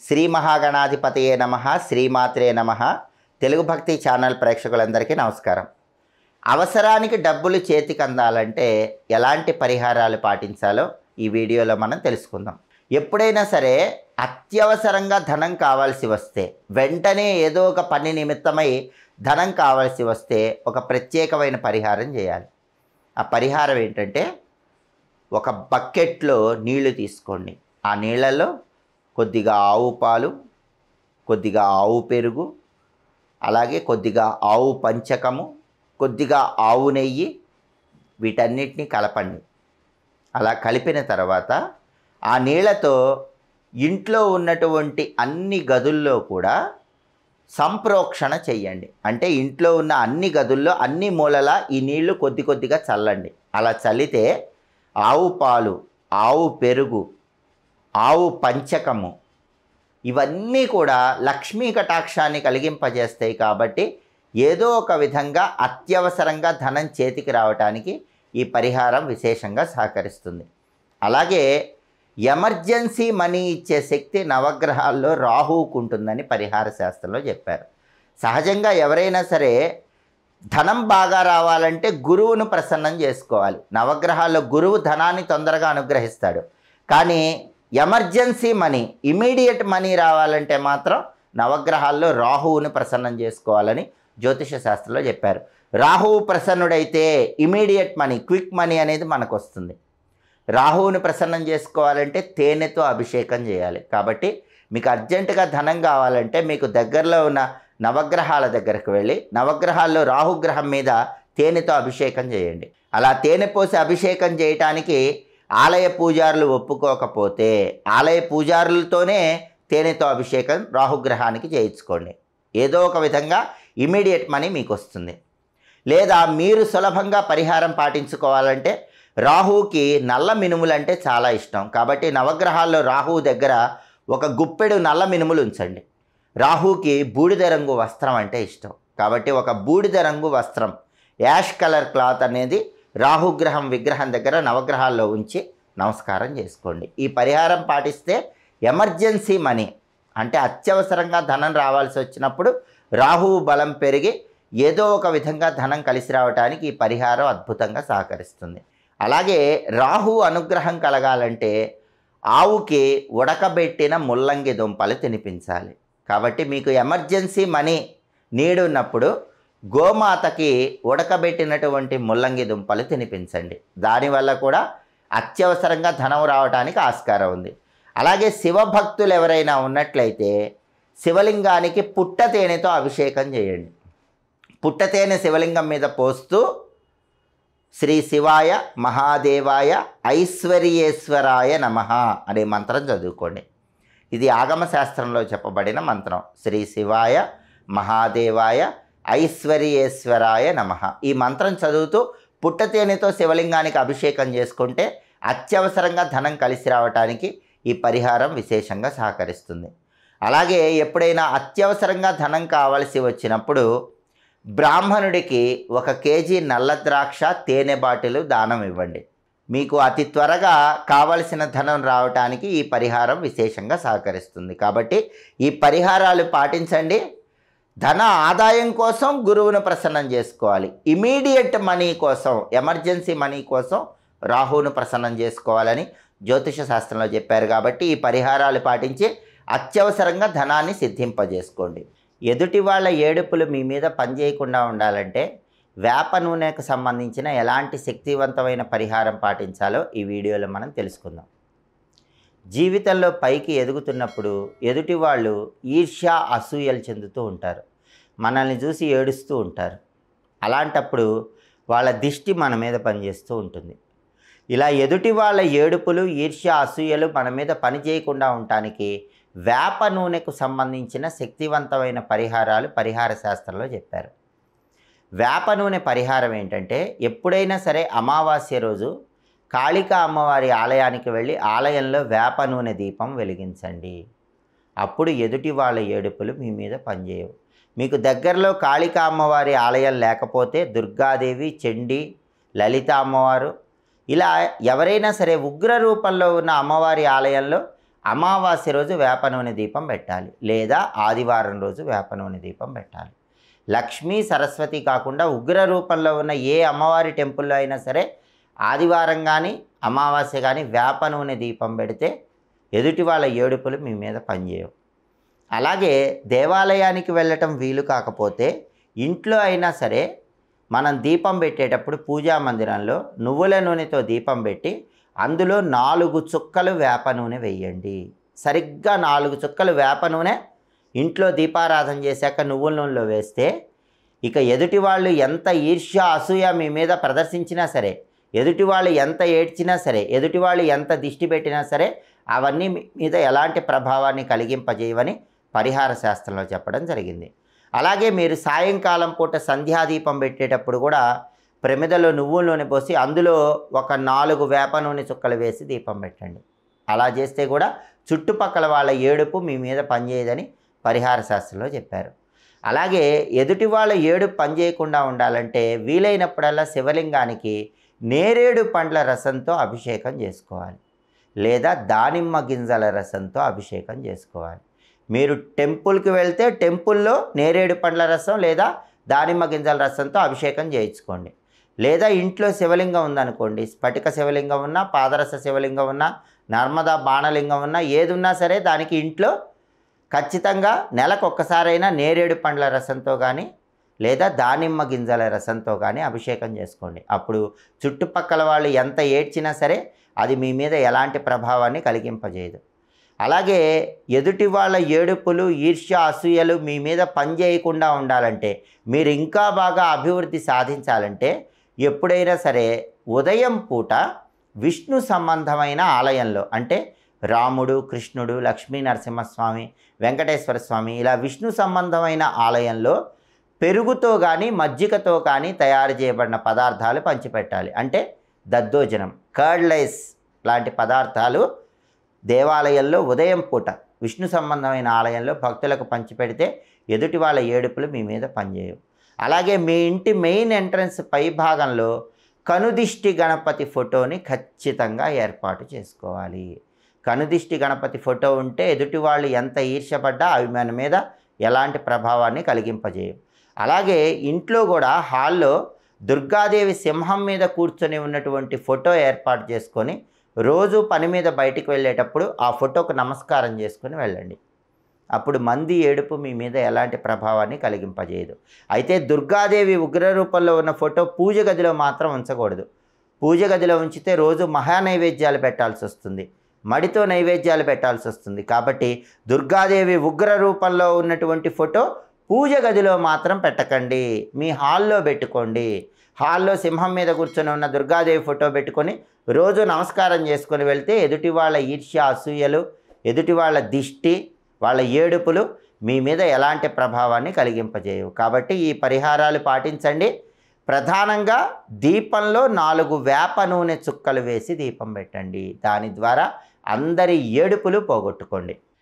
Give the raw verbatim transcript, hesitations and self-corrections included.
శ్రీ మహాగణాధిపతయే నమః, శ్రీమాత్రే నమః. తెలుగు భక్తి ఛానల్ ప్రేక్షకులందరికీ నమస్కారం. అవసరానికి డబ్బులు చేతికి అందాలంటే ఎలాంటి పరిహారాలు పాటించాలో ఈ వీడియోలో మనం తెలుసుకుందాం. ఎప్పుడైనా సరే అత్యవసరంగా ధనం కావాల్సి వస్తే, వెంటనే ఏదో ఒక పని నిమిత్తమై ధనం కావాల్సి వస్తే ఒక ప్రత్యేకమైన పరిహారం చేయాలి. ఆ పరిహారం ఏంటంటే, ఒక బకెట్లో నీళ్లు తీసుకోండి. ఆ నీళ్ళల్లో కొద్దిగా ఆవు పాలు, కొద్దిగా ఆవు పెరుగు, అలాగే కొద్దిగా ఆవు పంచకము, కొద్దిగా ఆవు నెయ్యి, వీటన్నిటిని కలపండి. అలా కలిపిన తర్వాత ఆ నీళ్ళతో ఇంట్లో ఉన్నటువంటి అన్ని గదుల్లో కూడా సంప్రోక్షణ చెయ్యండి. అంటే ఇంట్లో ఉన్న అన్ని గదుల్లో అన్ని మూలలా ఈ నీళ్లు కొద్ది కొద్దిగా చల్లండి. అలా చల్లితే ఆవు పాలు, ఆవు పెరుగు, ఆవు పంచకము ఇవన్నీ కూడా లక్ష్మీ కటాక్షాన్ని కలిగింపజేస్తాయి. కాబట్టి ఏదో ఒక విధంగా అత్యవసరంగా ధనం చేతికి రావటానికి ఈ పరిహారం విశేషంగా సహకరిస్తుంది. అలాగే ఎమర్జెన్సీ మనీ ఇచ్చే శక్తి నవగ్రహాల్లో రాహువుకు ఉంటుందని పరిహార శాస్త్రంలో చెప్పారు. సహజంగా ఎవరైనా సరే ధనం బాగా రావాలంటే గురువును ప్రసన్నం చేసుకోవాలి. నవగ్రహాల్లో గురువు ధనాన్ని తొందరగా అనుగ్రహిస్తాడు. కానీ ఎమర్జెన్సీ మనీ, ఇమీడియట్ మనీ రావాలంటే మాత్రం నవగ్రహాల్లో రాహువును ప్రసన్నం చేసుకోవాలని జ్యోతిష శాస్త్రంలో చెప్పారు. రాహువు ప్రసన్నుడైతే ఇమీడియట్ మనీ, క్విక్ మనీ అనేది మనకు వస్తుంది. రాహువుని ప్రసన్నం చేసుకోవాలంటే తేనెతో అభిషేకం చేయాలి. కాబట్టి మీకు అర్జెంటుగా ధనం కావాలంటే మీకు దగ్గరలో ఉన్న నవగ్రహాల దగ్గరకు వెళ్ళి నవగ్రహాల్లో రాహుగ్రహం మీద తేనెతో అభిషేకం చేయండి. అలా తేనె పోసి అభిషేకం చేయటానికి ఆలయ పూజారులు ఒప్పుకోకపోతే ఆలయ పూజారులతోనే తేనెతో అభిషేకం రాహుగ్రహానికి చేయించుకోండి. ఏదో ఒక విధంగా ఇమీడియట్ మనీ మీకు వస్తుంది. లేదా మీరు సులభంగా పరిహారం పాటించుకోవాలంటే రాహువుకి నల్ల మినుములంటే చాలా ఇష్టం. కాబట్టి నవగ్రహాల్లో రాహువు దగ్గర ఒక గుప్పెడు నల్ల మినుములు ఉంచండి. రాహువుకి బూడిద రంగు వస్త్రం అంటే ఇష్టం. కాబట్టి ఒక బూడిద రంగు వస్త్రం, యాష్ కలర్ క్లాత్ అనేది రాహుగ్రహం విగ్రహం దగ్గర నవగ్రహాల్లో ఉంచి నమస్కారం చేసుకోండి. ఈ పరిహారం పాటిస్తే ఎమర్జెన్సీ మనీ అంటే అత్యవసరంగా ధనం రావాల్సి వచ్చినప్పుడు రాహువు బలం పెరిగి ఏదో ఒక విధంగా ధనం కలిసి రావడానికి ఈ పరిహారం అద్భుతంగా సహకరిస్తుంది. అలాగే రాహువు అనుగ్రహం కలగాలంటే ఆవుకి ఉడకబెట్టిన ముల్లంగి దుంపలు తినిపించాలి. కాబట్టి మీకు ఎమర్జెన్సీ మనీ నీడ్ ఉన్నప్పుడు గోమాతకి ఉడకబెట్టినటువంటి ముల్లంగి దుంపలు తినిపించండి. దానివల్ల కూడా అత్యవసరంగా ధనం రావడానికి ఆస్కారం ఉంది. అలాగే శివభక్తులు ఎవరైనా ఉన్నట్లయితే శివలింగానికి పుట్ట తేనెతో అభిషేకం చేయండి. పుట్ట తేనె శివలింగం మీద పోస్తూ శ్రీ శివాయ మహాదేవాయ ఐశ్వర్యేశ్వరాయ నమః అనే మంత్రం చదువుకోండి. ఇది ఆగమశాస్త్రంలో చెప్పబడిన మంత్రం. శ్రీ శివాయ మహాదేవాయ ఐశ్వర్యేశ్వరాయ నమః. ఈ మంత్రం చదువుతూ పుట్టతేనెతో శివలింగానికి అభిషేకం చేసుకుంటే అత్యవసరంగా ధనం కలిసి రావటానికి ఈ పరిహారం విశేషంగా సహకరిస్తుంది. అలాగే ఎప్పుడైనా అత్యవసరంగా ధనం కావలసి వచ్చినప్పుడు బ్రాహ్మణుడికి ఒక కేజీ నల్ల ద్రాక్ష, తేనె బాటిల్ దానం ఇవ్వండి. మీకు అతి త్వరగా కావలసిన ధనం రావటానికి ఈ పరిహారం విశేషంగా సహకరిస్తుంది. కాబట్టి ఈ పరిహారాలు పాటించండి. ధన ఆదాయం కోసం గురువును ప్రసన్నం చేసుకోవాలి. ఇమీడియట్ మనీ కోసం, ఎమర్జెన్సీ మనీ కోసం రాహువును ప్రసన్నం చేసుకోవాలని జ్యోతిష శాస్త్రంలో చెప్పారు. కాబట్టి ఈ పరిహారాలు పాటించి అత్యవసరంగా ధనాన్ని సిద్ధింపజేసుకోండి. ఎదుటి వాళ్ళ ఏడుపులు మీ మీద పనిచేయకుండా ఉండాలంటే వేప నూనెకు సంబంధించిన ఎలాంటి శక్తివంతమైన పరిహారం పాటించాలో ఈ వీడియోలో మనం తెలుసుకుందాం. జీవితంలో పైకి ఎదుగుతున్నప్పుడు ఎదుటి వాళ్ళు ఈర్ష్య, అసూయలు చెందుతూ ఉంటారు. మనల్ని చూసి ఏడుస్తూ ఉంటారు. అలాంటప్పుడు వాళ్ళ దిష్టి మన మీద పనిచేస్తూ ఉంటుంది. ఇలా ఎదుటి వాళ్ళ ఏడుపులు, ఈర్ష్య, అసూయలు మన మీద పని చేయకుండా ఉండటానికి వేప నూనెకు సంబంధించిన శక్తివంతమైన పరిహారాలు పరిహార శాస్త్రంలో చెప్పారు. వేప నూనె పరిహారం ఏంటంటే, ఎప్పుడైనా సరే అమావాస్య రోజు కాళికా అమ్మవారి ఆలయానికి వెళ్ళి ఆలయంలో వేప నూనె దీపం వెలిగించండి. అప్పుడు ఎదుటి వాళ్ళ ఏడుపులు మీ మీద పనిచేయవు. మీకు దగ్గరలో కాళికా అమ్మవారి ఆలయం లేకపోతే దుర్గాదేవి, చండి, లలిత అమ్మవారు ఇలా ఎవరైనా సరే ఉగ్ర రూపంలో ఉన్న అమ్మవారి ఆలయంలో అమావాస్య రోజు వేప నూనె దీపం పెట్టాలి, లేదా ఆదివారం రోజు వేప నూనె దీపం పెట్టాలి. లక్ష్మీ సరస్వతి కాకుండా ఉగ్ర రూపంలో ఉన్న ఏ అమ్మవారి టెంపుల్లో అయినా సరే ఆదివారం కానీ అమావాస్య కానీ వేప నూనె దీపం పెడితే ఎదుటి వాళ్ళ ఏడుపులు మీ మీద పనిచేయవు. అలాగే దేవాలయానికి వెళ్ళటం వీలు కాకపోతే ఇంట్లో అయినా సరే మనం దీపం పెట్టేటప్పుడు పూజా మందిరంలో నువ్వుల నూనెతో దీపం పెట్టి అందులో నాలుగు చుక్కలు వేప నూనె వేయండి. సరిగ్గా నాలుగు చుక్కలు వేప నూనె ఇంట్లో దీపారాధన చేశాక నువ్వుల నూనెలో వేస్తే ఇక ఎదుటి వాళ్ళు ఎంత ఈర్ష్య అసూయ మీ మీద ప్రదర్శించినా సరే, ఎదుటి వాళ్ళు ఎంత ఏడ్చినా సరే, ఎదుటి వాళ్ళు ఎంత దిష్టి పెట్టినా సరే అవన్నీ మీద ఎలాంటి ప్రభావాన్ని కలిగింపజేయవని పరిహార శాస్త్రంలో చెప్పడం జరిగింది. అలాగే మీరు సాయంకాలం పూట సంధ్యాదీపం పెట్టేటప్పుడు కూడా ప్రమిదలో నువ్వుల నూనె పోసి అందులో ఒక నాలుగు వేప నూనె చుక్కలు వేసి దీపం పెట్టండి. అలా చేస్తే కూడా చుట్టుపక్కల వాళ్ళ ఏడుపు మీ మీద పనిచేయదని పరిహార శాస్త్రంలో చెప్పారు. అలాగే ఎదుటి వాళ్ళ ఏడుపు పనిచేయకుండా ఉండాలంటే వీలైనప్పుడల్లా శివలింగానికి నేరేడు పండ్ల రసంతో అభిషేకం చేసుకోవాలి, లేదా దానిమ్మ గింజల రసంతో అభిషేకం చేసుకోవాలి. మీరు టెంపుల్కి వెళ్తే టెంపుల్లో నేరేడు పండ్ల రసం లేదా దానిమ్మ గింజల రసంతో అభిషేకం చేయించుకోండి. లేదా ఇంట్లో శివలింగం ఉందనుకోండి, స్ఫటిక శివలింగం ఉన్నా, పాదరస శివలింగం ఉన్నా, నర్మదా బాణలింగం ఉన్నా, ఏది ఉన్నా సరే దానికి ఇంట్లో ఖచ్చితంగా నెలకు ఒక్కసారైనా నేరేడు పండ్ల రసంతో కానీ లేదా దానిమ్మ గింజల రసంతో కానీ అభిషేకం చేసుకోండి. అప్పుడు చుట్టుపక్కల వాళ్ళు ఎంత ఏడ్చినా సరే అది మీ మీద ఎలాంటి ప్రభావాన్ని కలిగింపజేయదు. అలాగే ఎదుటి వాళ్ళ ఏడుపులు, ఈర్ష్య, అసూయలు మీ మీద పనిచేయకుండా ఉండాలంటే, మీరు ఇంకా బాగా అభివృద్ధి సాధించాలంటే ఎప్పుడైనా సరే ఉదయం పూట విష్ణు సంబంధమైన ఆలయంలో, అంటే రాముడు, కృష్ణుడు, లక్ష్మీ నరసింహస్వామి, వెంకటేశ్వర స్వామి ఇలా విష్ణు సంబంధమైన ఆలయంలో పెరుగుతో కానీ మజ్జిగతో కానీ తయారు చేయబడిన పదార్థాలు పంచిపెట్టాలి. అంటే దద్దోజనం, కర్డ్ రైస్ లాంటి పదార్థాలు దేవాలయంలో ఉదయం పూట విష్ణు సంబంధమైన ఆలయంలో భక్తులకు పంచిపెడితే ఎదుటి వాళ్ళ ఏడుపులు మీ మీద పనిచేయవు. అలాగే మీ ఇంటి మెయిన్ ఎంట్రన్స్ పై భాగంలో కనుదిష్టి గణపతి ఫోటోని ఖచ్చితంగా ఏర్పాటు చేసుకోవాలి. కనుదిష్టి గణపతి ఫోటో ఉంటే ఎదుటి వాళ్ళు ఎంత ఈర్ష్యపడ్డా అవి మన మీద ఎలాంటి ప్రభావాన్ని కలిగింపజేయవు. అలాగే ఇంట్లో కూడా హాల్లో దుర్గాదేవి సింహం మీద కూర్చొని ఉన్నటువంటి ఫోటో ఏర్పాటు చేసుకొని రోజు పని మీద బయటికి వెళ్ళేటప్పుడు ఆ ఫోటోకు నమస్కారం చేసుకొని వెళ్ళండి. అప్పుడు మంది ఏడుపు మీ మీద ఎలాంటి ప్రభావాన్ని కలిగింపజేయదు. అయితే దుర్గాదేవి ఉగ్ర రూపంలో ఉన్న ఫోటో పూజ గదిలో మాత్రం ఉంచకూడదు. పూజ గదిలో ఉంచితే రోజు మహా నైవేద్యాలు పెట్టాల్సి వస్తుంది, మడితో నైవేద్యాలు పెట్టాల్సి వస్తుంది. కాబట్టి దుర్గాదేవి ఉగ్ర రూపంలో ఉన్నటువంటి ఫోటో పూజ గదిలో మాత్రం పెట్టకండి, మీ హాల్లో పెట్టుకోండి. హాల్లో సింహం మీద కూర్చొని ఉన్న దుర్గాదేవి ఫోటో పెట్టుకొని రోజు నమస్కారం చేసుకొని వెళ్తే ఎదుటి వాళ్ళ ఈర్ష్య, అసూయలు, ఎదుటి వాళ్ళ దిష్టి, వాళ్ళ ఏడుపులు మీ మీద ఎలాంటి ప్రభావాన్ని కలిగింపజేయవు. కాబట్టి ఈ పరిహారాలు పాటించండి. ప్రధానంగా దీపంలో నాలుగు వేప నూనె చుక్కలు వేసి దీపం పెట్టండి. దాని ద్వారా అందరి ఏడుపులు పోగొట్టుకోండి.